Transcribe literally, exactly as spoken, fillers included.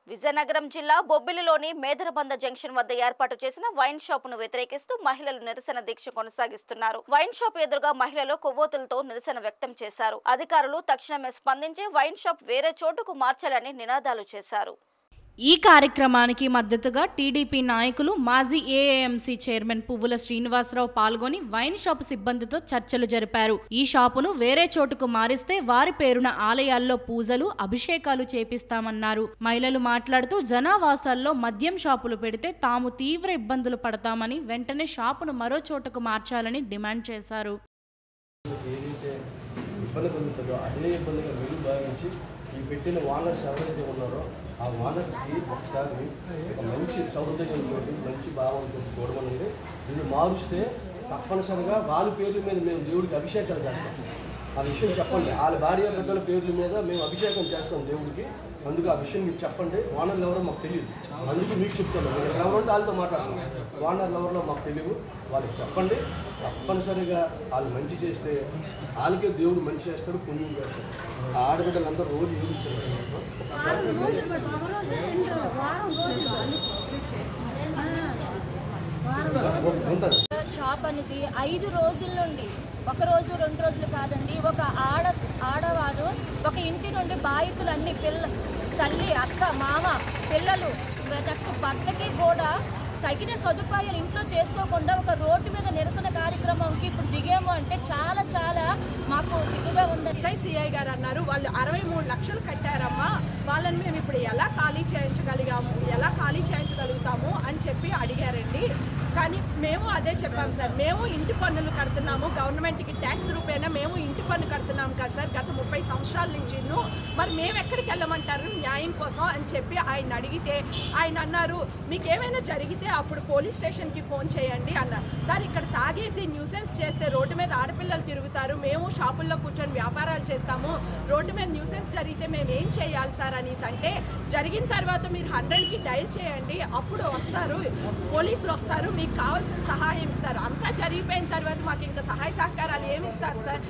విజయనగరం జిల్లా బొబ్బిలిలోని మేదరబంద జంక్షన్ వద్ద ఏర్పాటు చేసిన వైన్ షాప్ ను వ్యతిరేకిస్తూ మహిళలు నిరసన దీక్ష కొనసాగిస్తున్నారు. వైన్ షాప్ ఎదురుగా మహిళలు కొవ్వొత్తులతో నిరసన వ్యక్తం చేశారు. అధికారులు తక్షణమే స్పందించి వైన్ షాప్ వేరే చోటుకు మార్చాలని నినాదాలు చేశారు. ఈ కార్యక్రమానికి మద్దతుగా టీడీపీ నాయకులు మాజీ ఏఏఎంసీ చైర్మన్ పువ్వుల శ్రీనివాసరావు పాల్గొని వైన్ షాప్ సిబ్బందితో చర్చలు జరిపారు. ఈ షాపును వేరే చోటుకు మారిస్తే వారి పేరున ఆలయాల్లో పూజలు, అభిషేకాలు చేపిస్తామన్నారు. మహిళలు మాట్లాడుతూ జనావాసాల్లో మద్యం షాపులు పెడితే తాము తీవ్ర ఇబ్బందులు పడతామని వెంటనే షాపును మరో చోటుకు మార్చాలని డిమాండ్ చేశారు. ఈ పెట్టిన వానర్స్ ఎవరైతే ఉన్నారో ఆ వానర్స్కి ఒకసారి ఒక మంచి సౌహృదయంతో మంచి భావంతో చూడమనండి. వీళ్ళు మారుస్తే తప్పనిసరిగా వాళ్ళ పేర్ల మీద మేము దేవుడికి అభిషేకాలు చేస్తాం. ఆ విషయం చెప్పండి. వాళ్ళ భార్య బిడ్డల పేర్ల మీద మేము అభిషేకం చేస్తాం దేవుడికి. అందుకు ఆ విషయం మీకు చెప్పండి. వానర్లు ఎవరో మాకు తెలియదు, అందుకు మీకు చెప్తాను. మీరు ఎవరంటే వాళ్ళతో మాట్లాడుతున్నాం. వానర్లు ఎవరో మాకు తెలియదు, వాళ్ళకి చెప్పండి. తప్పనిసరిగా వాళ్ళు మంచి చేస్తే వాళ్ళకే దేవుడు మంచి చేస్తాడు, పుణ్యం చేస్తాడు. ఆ ఆడబిడ్డలందరూ రోజు ఏడుస్తారు. షాప్ అనేది ఐదు రోజుల నుండి ఒక రోజు రెండు రోజులు కాదండి, ఒక ఆడ ఆడవారు ఒక ఇంటి నుండి బాధితులన్నీ పిల్ల తల్లి, అత్త, మామ, పిల్లలు, నెక్స్ట్ భర్తకి కూడా తగిన సదుపాయాలు ఇంట్లో చేసుకోకుండా ఒక రోడ్డు మీద నిరసన కార్యక్రమంకి ఇప్పుడు దిగాము అంటే చాలా చాలా మాకు సిగ్గుగా ఉంది. ఎస్ఐసిఐ గారు అన్నారు వాళ్ళు అరవై మూడు లక్షలు కట్టారమ్మా, వాళ్ళని మేము ఇప్పుడు ఎలా ఖాళీ చేయించగలిగాము ఎలా ఖాళీ చేయించగలుగుతాము అని చెప్పి అడిగారండి. కానీ మేము అదే చెప్పాము సార్, మేము ఇంటి పన్నులు కడుతున్నాము, గవర్నమెంట్కి ట్యాక్స్ రూపేనా మేము ఇంటి పన్ను కడుతున్నాము కదా సార్ గత ముప్పై సంవత్సరాల నుంచి. మరి మేము ఎక్కడికి వెళ్ళమంటారు న్యాయం కోసం అని చెప్పి ఆయన అడిగితే ఆయన అన్నారు మీకేమైనా జరిగితే అప్పుడు పోలీస్ స్టేషన్కి ఫోన్ చేయండి అన్నారు. సార్ ఇక్కడ తాగేసి న్యూసెన్స్ చేస్తే రోడ్డు మీద ఆడపిల్లలు తిరుగుతారు, మేము షాపుల్లో కూర్చొని వ్యాపారాలు చేస్తాము, రోడ్డు మీద న్యూసెన్స్ జరిగితే మేము ఏం చేయాలి సార్ అనేసి అంటే, జరిగిన తర్వాత మీరు హండ్రెడ్కి డైల్ చేయండి, అప్పుడు వస్తారు పోలీసులు వస్తారు, మీకు కావాల్సిన సహాయం ఇస్తారు. అంతా జరిగిపోయిన తర్వాత మాకు ఇంకా సహాయ సహకారాలు ఏమి ఇస్తారు సార్?